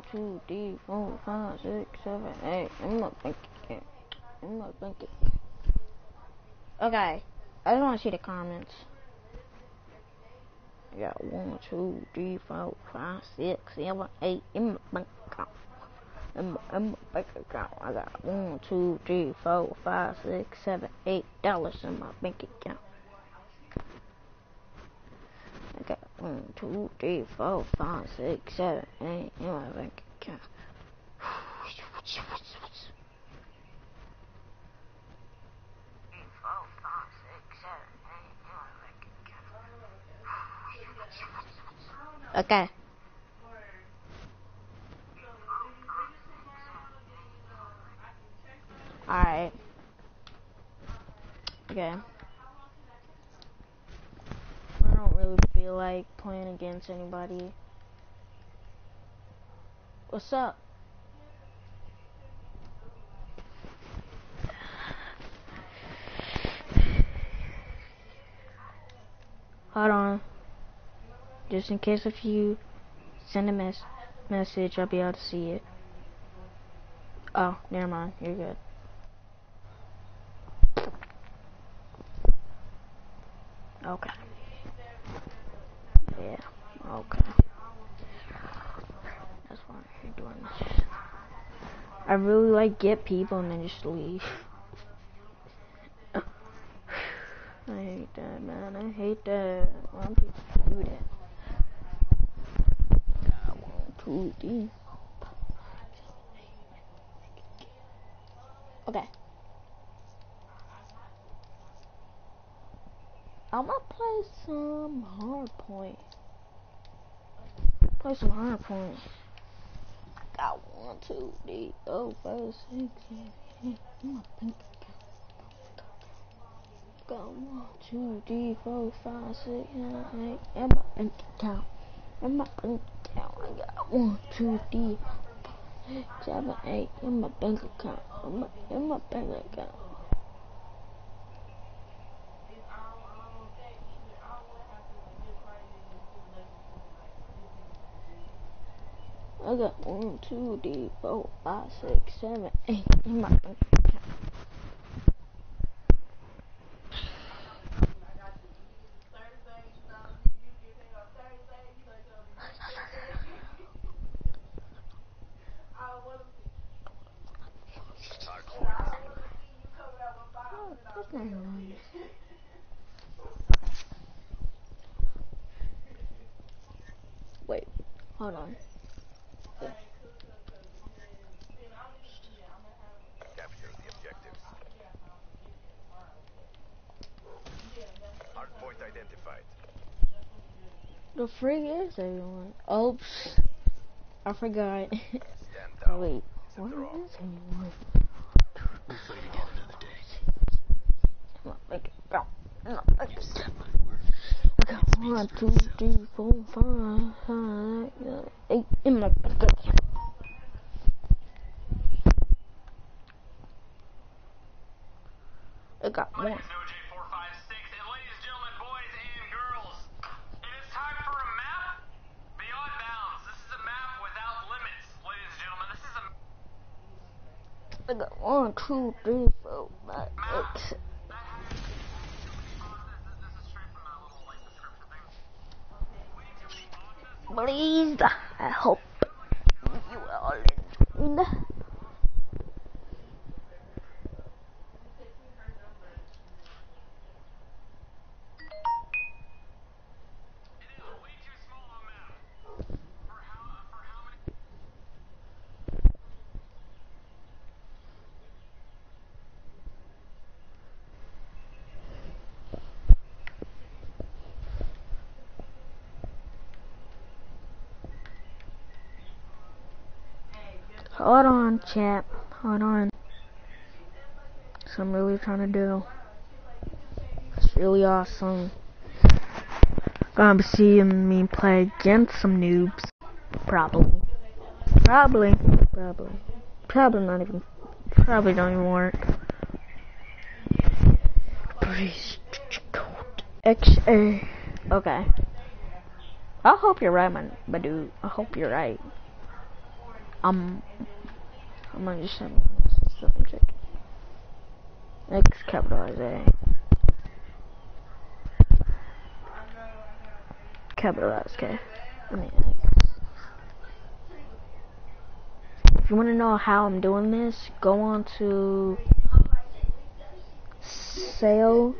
2, 3, 4, 5, 6, 7, 8. I'm not thinking. Okay, I just want to see the comments. I got 1, 2, 3, 4, 5, 6, 7, 8 in my bank account. In my bank account, I got 1, 2, 3, 4, 5, 6, 7, $8 in my bank account. I got 1, 2, 3, 4, 5, 6, 7, 8 in my bank account. Okay. Alright. Okay. I don't really feel like playing against anybody. What's up? Hold on. Just in case if you send a message, I'll be able to see it. Oh, never mind. You're good. Okay. Yeah. Okay. That's why you're doing this. I really like get people and then just leave. I hate that, man. I hate that. Why do people do that? 1, 2, 3. Okay. I'm gonna play some hardpoint. Play some hardpoint. I got 1, 2, 3, 4, 5, 6, 7, 8. Got 1, 2, 3, 4, 5, 6, 7, 8 in my bank account. In my bank account, I got 1, 2, 3, 4, 6, 7, 8 in my bank account. In my bank account. I got 1, 2, 3, 4, 5, 6, 7, 8 in my bank account. Wait, hold on. Capture the objectives. Hardpoint identified. The frig is everyone. Oops. I forgot. Stand down. Wait, what is everyone? We'll fight again another day. I'm not making it. I'm not making it. I got 1, 2, 3, 4, 5, 6, 8 in my bank account. I got 1. My name is OJ456, and ladies and gentlemen, boys and girls, it is time for a map beyond bounds. This is a map without limits, ladies and gentlemen. This is a I got 1, 2, 3, 4, 5, 6. This is straight from that little like description thing. Please, I hope you all enjoyed. It is way too small of a map for how many. Hold on, chat. Hold on. So I'm really trying to do. It's really awesome. Gonna be seeing me play against some noobs. Probably not even. Probably don't even work. XA. Okay. I hope you're right, my dude. I hope you're right. I'm gonna just send something check. X capitalize A. Capitalize K. I mean X. If you wanna know how I'm doing this, go on to Sale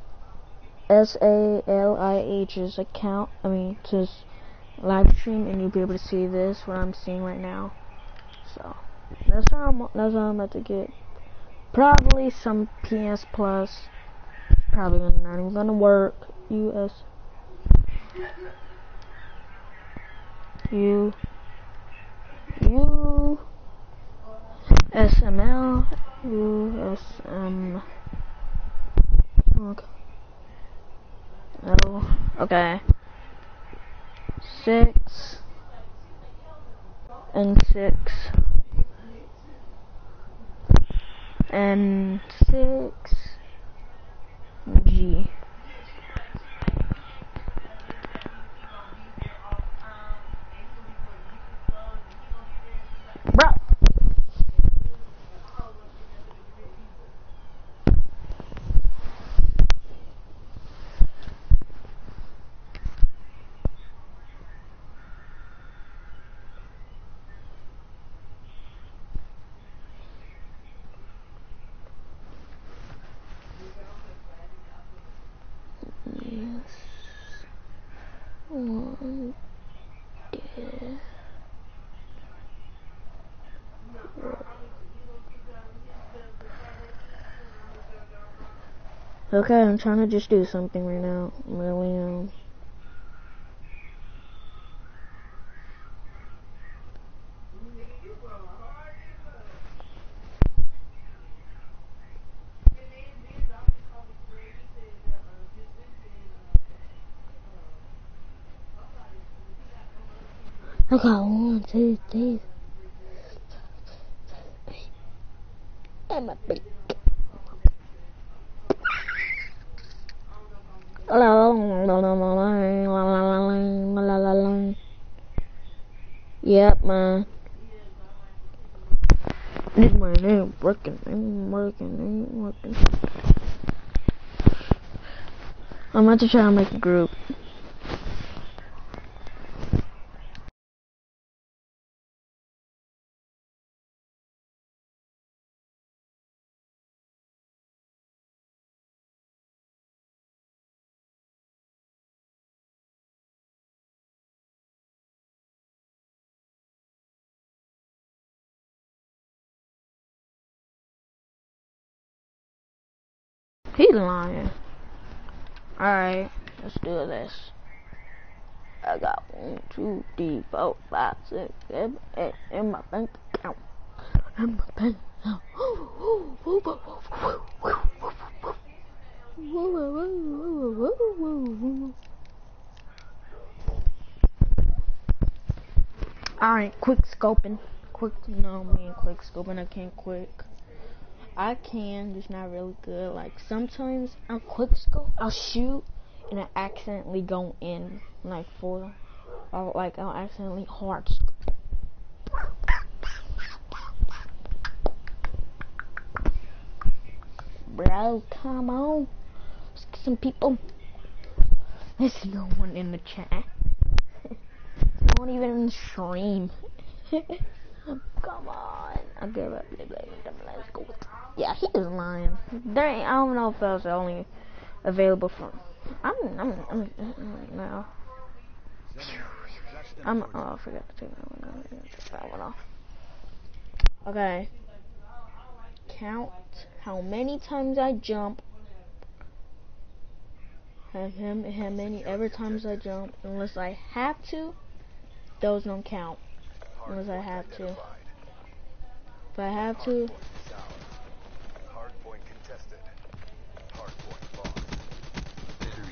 SALIH's account. I mean to live stream, and you'll be able to see this what I'm seeing right now. So that's how I'm about to get. Probably some PS Plus. Probably not even gonna work. U SML USM. Okay. 6 and 6 and 6 G. Bro. One, two. Okay, I'm trying to just do something right now. I'm really I got 1, 2, 3. And my big. Yep, man. This man ain't working. Ain't working. I'm about to try to make a group. He's lying. Alright, let's do this. I got 1, 2, 3, 4, 5, 6, 7, 8 in my bank account. In my bank account. Alright, quick scoping. Quick scoping. I can't quick. I can, just not really good. Like sometimes I'll quick scope, I'll shoot, and I accidentally go in, like I'll accidentally hard scope. Bro, come on. Let's get some people. There's no one in the chat. No one even in the stream. Come on. I'll give up. Let's go. Yeah, he is lying. I don't know if that was only available for. Oh, I forgot to take that one off. Okay. Count how many times I jump. How many every times I jump. Unless I have to, those don't count. Unless I have to. If I have to. Hardpoint contested. Hardpoint lost. Battery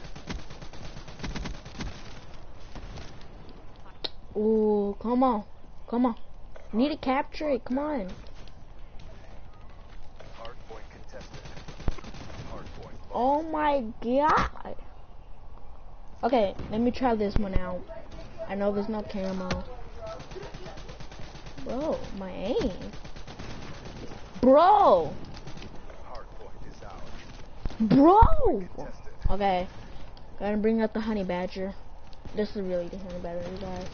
down. Ooh, come on. Come on. Need to capture it. Come on. Hardpoint contested. Hardpoint lost. Oh my god. Okay, let me try this one out. I know there's no camo. Bro, my aim. Bro! Hardpoint is ours. Bro! Contested. Okay. Gotta bring out the honey badger. This is really the honey badger, you guys.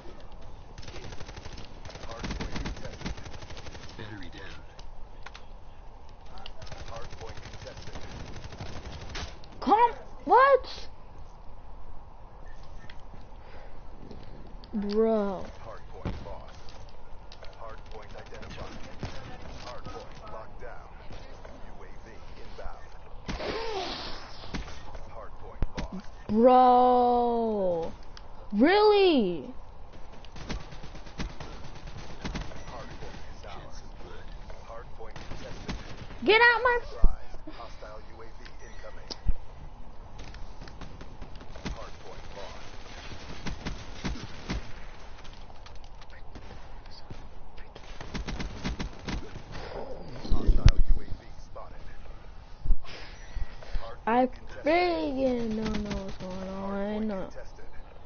Hardpoint contested. Battery down. Hardpoint contested. Come, what? Bro. Hardpoint lost. Hardpoint identified. Hardpoint locked down. UAV inbound. Hardpoint lost. Bro. Really? Hardpoint is Shed ours. some blood. Hardpoint contested. Get out my... Rise. Hostile UAV incoming. Hardpoint lost. Hostile UAV spotted. I Hardpoint contested. friggin' don't know what's going Hardpoint on. contested.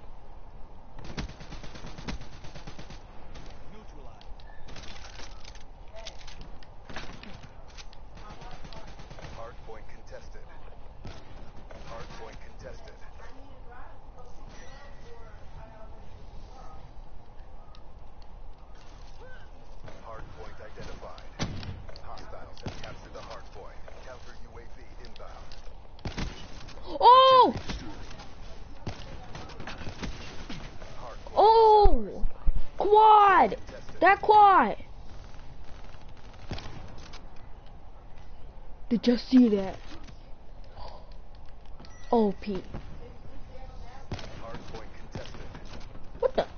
Hardpoint contested. Hardpoint contested. Hardpoint identified. Hostiles have captured the hardpoint. Counter UAV inbound. Oh! Hardpoint Oh! Quad! contested. That quad! Did you see that? OP. Hardpoint contested. What the?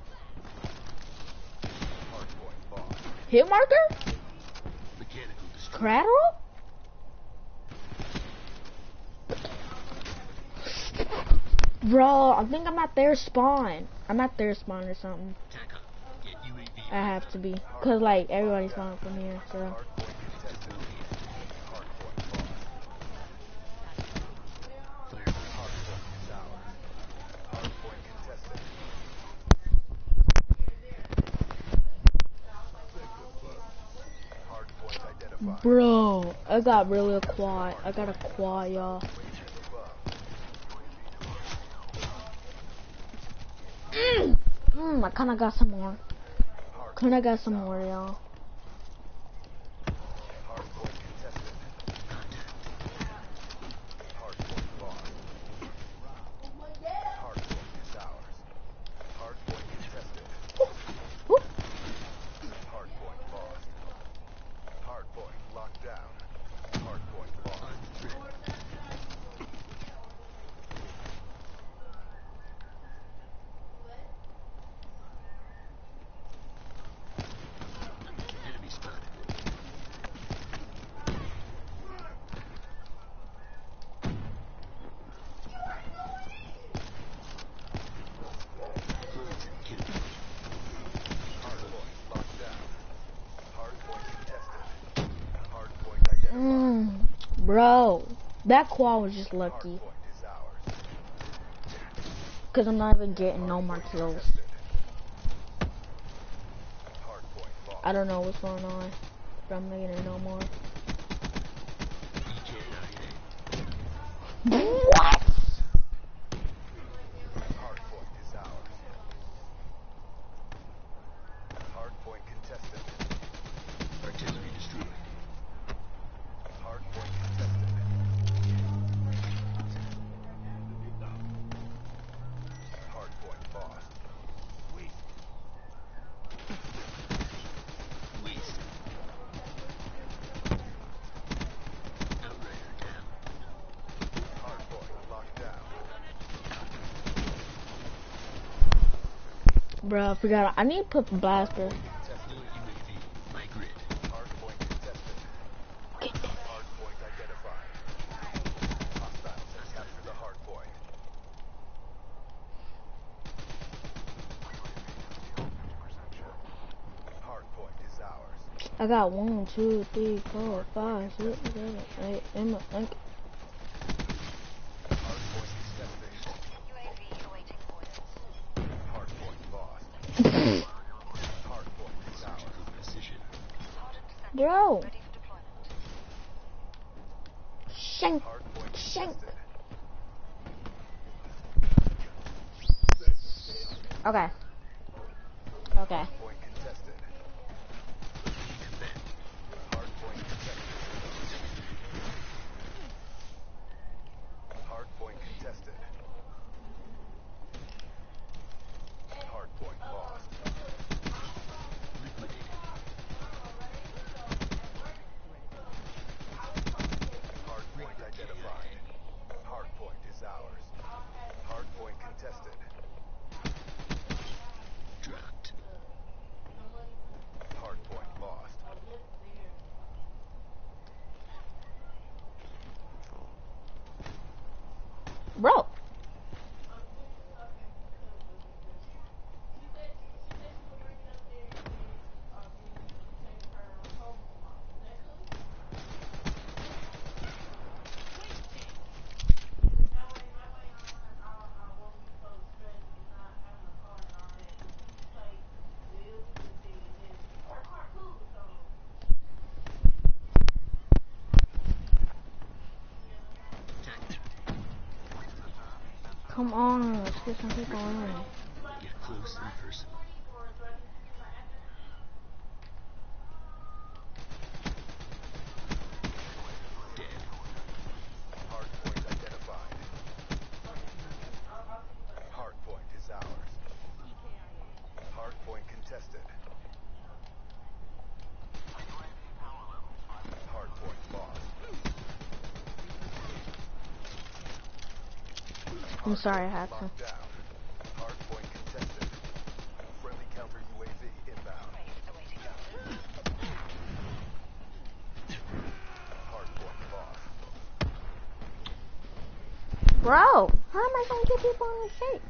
Hardpoint lost. Hit marker? Mechanical destroyed. Collateral? Bro, I think I'm at their spawn. I'm at their spawn or something. TACOM. Get UAV. I have to be. Cause like everybody's spawning from here, so. Hardpoint contested. Hardpoint lost. Fire. Hardpoint is ours. Hardpoint contested. Hardpoint identified. Bro, I got really a quad. I got a quad, y'all. Above. I kinda got some more. Kinda got some more, y'all. Hardpoint contested. Hardpoint lost. Hardpoint is ours. Hardpoint contested. Whoop. Hardpoint lost. Hardpoint locked down. Hardpoint lost. Enemy spotted. Kill. Hardpoint locked down. Hardpoint contested. Hardpoint identified. Bro, that quad was just lucky. Hardpoint is ours. Cause I'm not even getting no more kills. Contested. Hardpoint lost. I don't know what's going on. But I'm not getting no more. What? Hardpoint is ours. Hardpoint contested. Artillery destroyed. Hardpoint contested. Hardpoint lost. Waste. Outrider down. Hardpoint locked down. Bro, I forgot. I need to put the blaster. Contested. No UAV. My grid. Hardpoint contested. Hardpoint identified. Hostiles have captured the hardpoint. Hardpoint is ours. I got 1, 2, 3, 4, 5, 6, 7, 8, 9, 10. Hardpoint contested. UAV awaiting orders. Hardpoint lost. Hardpoint is ours. Bro. Ready for deployment. Shank. Hardpoint Shank. contested. Okay. Okay. Point contested. Hardpoint contested. Hardpoint contested. Hardpoint lost. Liquidated. Hardpoint identified. Hardpoint is ours. Hardpoint contested. Dropped. Hardpoint lost. Bro. Come on, let's get some people in. Get close and personal. Dead. Hardpoint identified. Hardpoint is ours. Hardpoint contested. Hardpoint lost. I'm sorry, I had to. Locked down. Hardpoint contested. Friendly counter UAV inbound. Awaiting orders. Hardpoint lost. Bro, how am I gonna get people in the shape?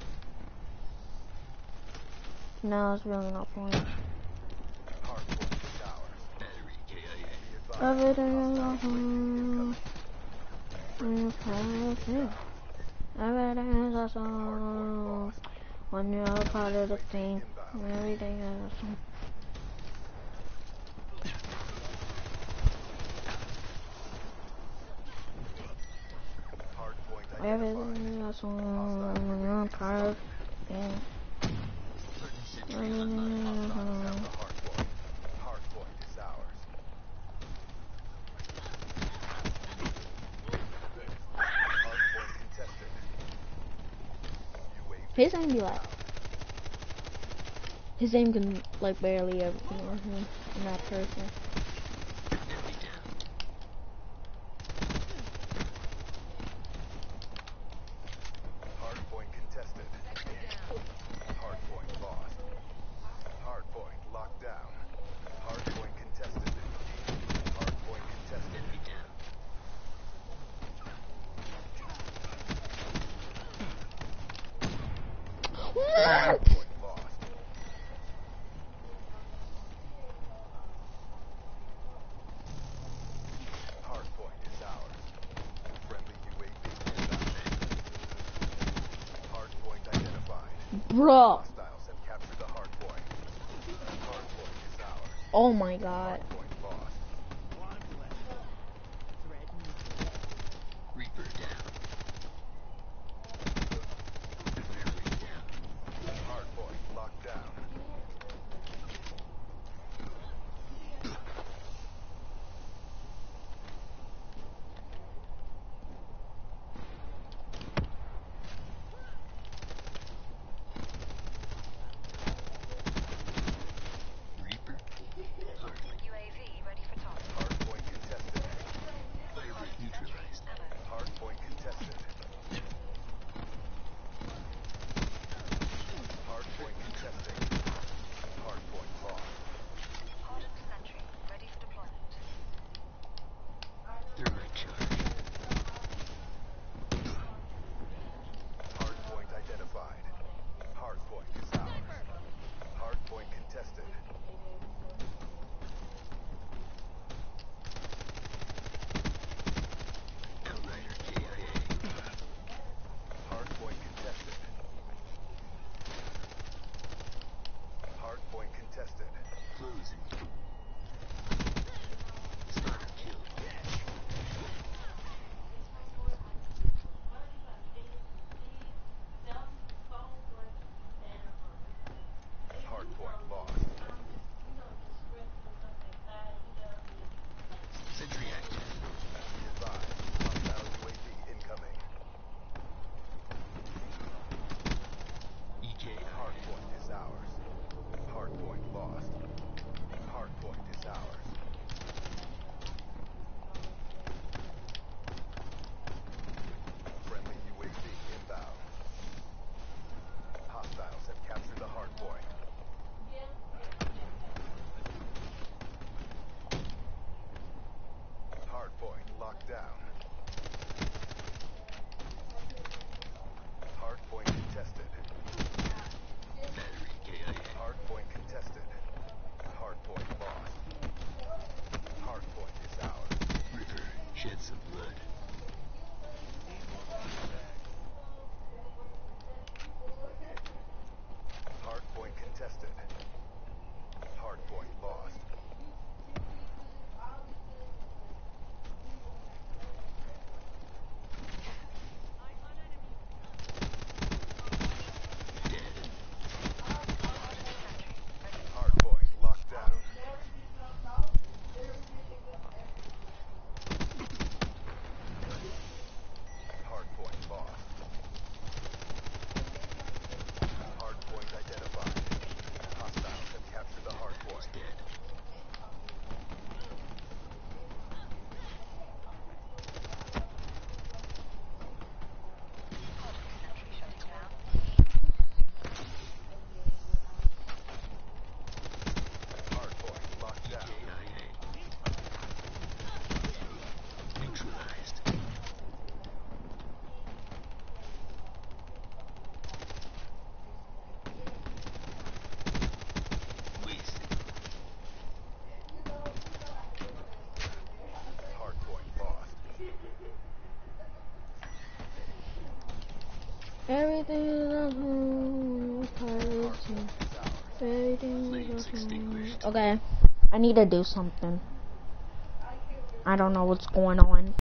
No, it's really not point. Hardpoint is ours. Battery KIA. Be advised. Everything is Hostile awesome. incoming. Everything is Hardpoint awesome. lost. When you're a part of the team, everything is awesome. Hardpoint Everything identified. is awesome. When you're a part of the team, Certain sentry everything online. is Have the awesome. hardpoint. Hardpoint is ours. Hardpoint contested. UAV His aim be like, his aim can like barely ever ignore him in that person. Enemy down. Hardpoint contested. Hardpoint lost. Hardpoint locked down. Hardpoint contested. Hardpoint contested. Enemy down. Hardpoint lost. Hardpoint is ours. Friendly UAV inbound. Hardpoint identified. Bro, Hostiles have captured the hardpoint. Hardpoint is ours. oh my god. Hardpoint lost. Reaper down. Battery down. Hardpoint locked down. Reaper. Hardly. UAV Everything is a home. Everything Flames is a home. extinguished. Okay, I need to do something. I don't know what's going on.